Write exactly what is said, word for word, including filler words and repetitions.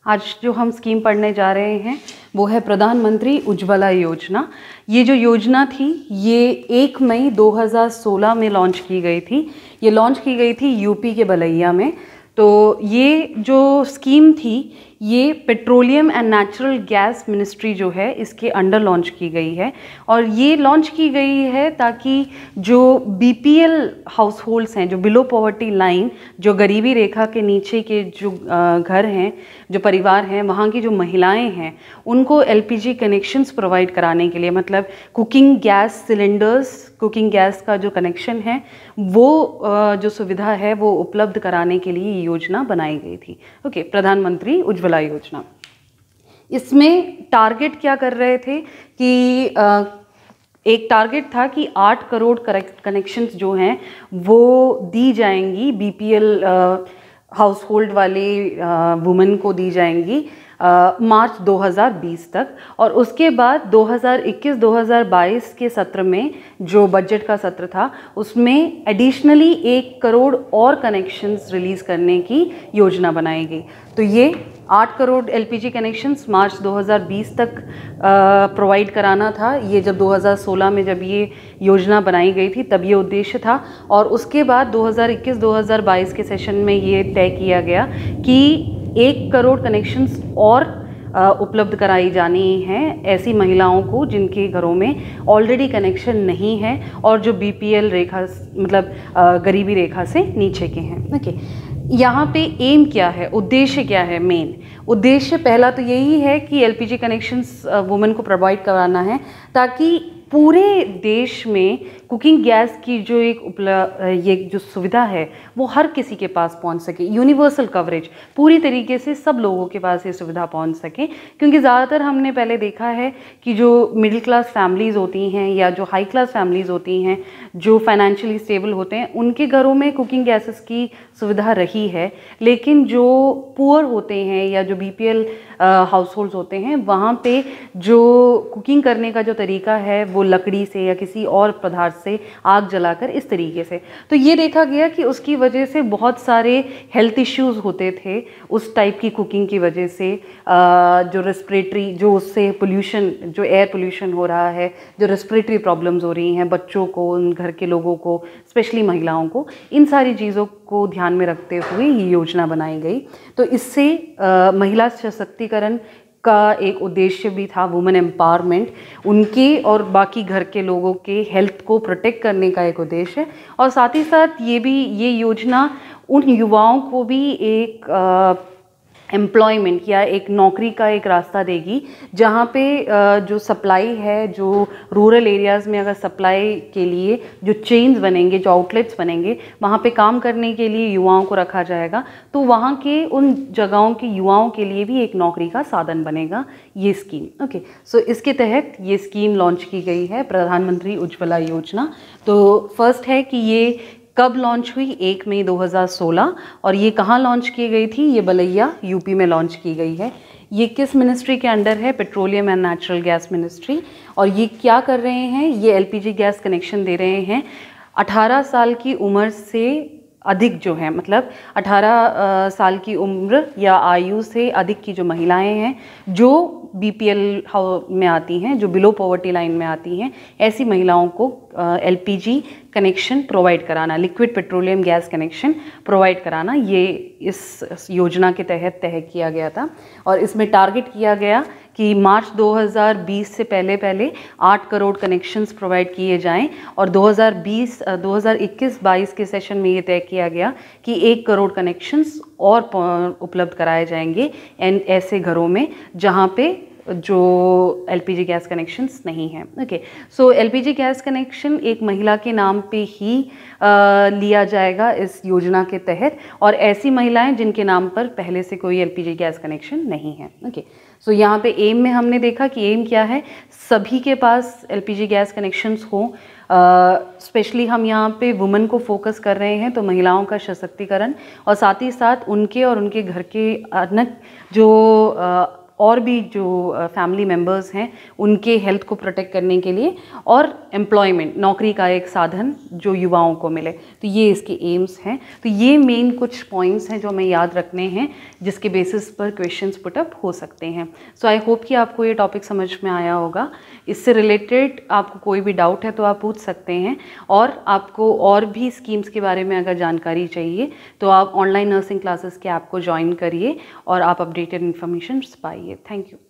आज जो हम स्कीम पढ़ने जा रहे हैं वो है प्रधानमंत्री उज्ज्वला योजना। ये जो योजना थी ये एक मई दो हज़ार सोलह में लॉन्च की गई थी। ये लॉन्च की गई थी यूपी के बलैया में। तो ये जो स्कीम थी ये petroleum and natural gas ministry जो है इसके अंडर लॉन्च की गई है। और ये लॉन्च की गई है ताकि जो बीपीएल हाउस होल्ड्स हैं, जो बिलो पॉवर्टी लाइन, जो गरीबी रेखा के नीचे के जो घर हैं, जो परिवार हैं, वहाँ की जो महिलाएं हैं उनको एलपीजी कनेक्शंस प्रोवाइड कराने के लिए, मतलब cooking gas cylinders, cooking gas का जो कनेक्शन है वो जो सुविधा है वो उपलब्ध कराने के लिए ये योजना बनाई गई थी। ओके, प्रधानमंत्री उज्ज्वला योजना। इसमें टारगेट क्या कर रहे थे कि आ, एक टारगेट था कि आठ करोड़ कनेक्शंस जो हैं वो दी जाएंगी, बीपीएल हाउस होल्ड वाले वुमेन को दी जाएंगी मार्च दो हज़ार बीस तक। और उसके बाद दो हज़ार इक्कीस दो हज़ार बाईस के सत्र में, जो बजट का सत्र था, उसमें एडिशनली एक करोड़ और कनेक्शंस रिलीज़ करने की योजना बनाई गई। तो ये आठ करोड़ एलपीजी कनेक्शंस मार्च दो हज़ार बीस तक प्रोवाइड कराना था। ये जब दो हज़ार सोलह में जब ये योजना बनाई गई थी तब ये उद्देश्य था। और उसके बाद दो हज़ार इक्कीस दो हज़ार बाईस के सेशन में ये तय किया गया कि एक करोड़ कनेक्शंस और उपलब्ध कराई जानी हैं ऐसी महिलाओं को जिनके घरों में ऑलरेडी कनेक्शन नहीं है और जो बीपीएल रेखा, मतलब गरीबी रेखा से नीचे के हैं। ओके, यहाँ पे एम क्या है, उद्देश्य क्या है? मेन उद्देश्य पहला तो यही है कि एलपीजी कनेक्शंस वुमेन को प्रोवाइड कराना है ताकि पूरे देश में कुकिंग गैस की जो एक उपलब्ध ये जो सुविधा है वो हर किसी के पास पहुंच सके। यूनिवर्सल कवरेज, पूरी तरीके से सब लोगों के पास ये सुविधा पहुंच सके। क्योंकि ज़्यादातर हमने पहले देखा है कि जो मिडिल क्लास फैमिलीज़ होती हैं या जो हाई क्लास फैमिलीज़ होती हैं, जो फाइनेंशियली स्टेबल होते हैं, उनके घरों में कुकिंग गैसेस की सुविधा रही है। लेकिन जो पुअर होते हैं या जो बीपीएल हाउस होल्ड्स होते हैं, वहाँ पे जो कुकिंग करने का जो तरीका है वो लकड़ी से या किसी और पदार्थ से आग जलाकर, इस तरीके से। तो ये देखा गया कि उसकी वजह से बहुत सारे हेल्थ इश्यूज़ होते थे उस टाइप की कुकिंग की वजह से। जो रेस्पिरेटरी, जो उससे पोल्यूशन, जो एयर पोल्यूशन हो रहा है, जो रेस्पिरेटरी प्रॉब्लम्स हो रही हैं बच्चों को, उन घर के लोगों को, स्पेशली महिलाओं को, इन सारी चीज़ों को ध्यान में रखते हुए ये योजना बनाई गई। तो इससे आ, महिला सशक्तिकरण का एक उद्देश्य भी था, वुमेन एम्पावरमेंट, उनके और बाकी घर के लोगों के हेल्थ को प्रोटेक्ट करने का एक उद्देश्य। और साथ ही साथ ये भी, ये योजना उन युवाओं को भी एक आ, एम्प्लॉयमेंट या एक नौकरी का एक रास्ता देगी, जहाँ पे जो सप्लाई है, जो रूरल एरियाज़ में अगर सप्लाई के लिए जो चेन्स बनेंगे, जो आउटलेट्स बनेंगे, वहाँ पे काम करने के लिए युवाओं को रखा जाएगा। तो वहाँ के उन जगहों के युवाओं के लिए भी एक नौकरी का साधन बनेगा ये स्कीम। ओके, सो इसके तहत ये स्कीम लॉन्च की गई है, प्रधानमंत्री उज्ज्वला योजना। तो फर्स्ट है कि ये कब लॉन्च हुई? एक मई दो हज़ार सोलह। और ये कहाँ लॉन्च की गई थी? ये बलैया यूपी में लॉन्च की गई है। ये किस मिनिस्ट्री के अंडर है? Petroleum and natural gas ministry. और ये क्या कर रहे हैं? ये एलपीजी गैस कनेक्शन दे रहे हैं अठारह साल की उम्र से अधिक जो है, मतलब अठारह साल की उम्र या आयु से अधिक की जो महिलाएं हैं, जो बीपीएल में आती हैं, जो बिलो पॉवर्टी लाइन में आती हैं, ऐसी महिलाओं को एलपीजी कनेक्शन प्रोवाइड कराना, liquid petroleum gas connection provide कराना, ये इस योजना के तहत तय किया गया था। और इसमें टारगेट किया गया कि मार्च दो हज़ार बीस से पहले पहले आठ करोड़ कनेक्शंस प्रोवाइड किए जाएं। और दो हज़ार बीस दो हज़ार इक्कीस बाईस के सेशन में ये तय किया गया कि एक करोड़ कनेक्शंस और उपलब्ध कराए जाएंगे एंड ऐसे घरों में जहां पे जो एलपीजी गैस कनेक्शंस नहीं हैं। Okay, so LPG gas connection एक महिला के नाम पे ही आ, लिया जाएगा इस योजना के तहत, और ऐसी महिलाएं जिनके नाम पर पहले से कोई एलपीजी गैस कनेक्शन नहीं है। ओके, सो यहाँ पे एम में हमने देखा कि एम क्या है, सभी के पास एलपीजी गैस कनेक्शंस हों। स्पेशली हम यहाँ पे वुमेन को फोकस कर रहे हैं, तो महिलाओं का सशक्तिकरण और साथ ही साथ उनके और उनके घर के अन्य जो और भी जो फैमिली मेम्बर्स हैं उनके हेल्थ को प्रोटेक्ट करने के लिए, और एम्प्लॉयमेंट, नौकरी का एक साधन जो युवाओं को मिले। तो ये इसके एम्स हैं। तो ये मेन कुछ पॉइंट्स हैं जो हमें याद रखने हैं, जिसके बेसिस पर क्वेश्चंस पुट अप हो सकते हैं। सो आई होप कि आपको ये टॉपिक समझ में आया होगा। इससे रिलेटेड आपको कोई भी डाउट है तो आप पूछ सकते हैं, और आपको और भी स्कीम्स के बारे में अगर जानकारी चाहिए तो आप ऑनलाइन नर्सिंग क्लासेस के ऐप को ज्वाइन करिए और आप अपडेटेड इन्फॉर्मेशन पाइए। Thank you.